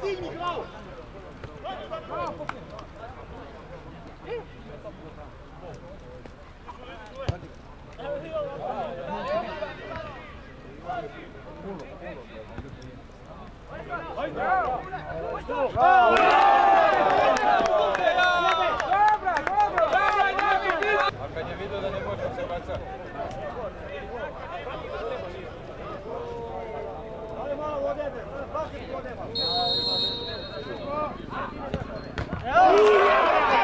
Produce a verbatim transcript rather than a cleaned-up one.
digni glavu! A kad je vidio da ne može se bacati. Ali malo vode, baš vode malo.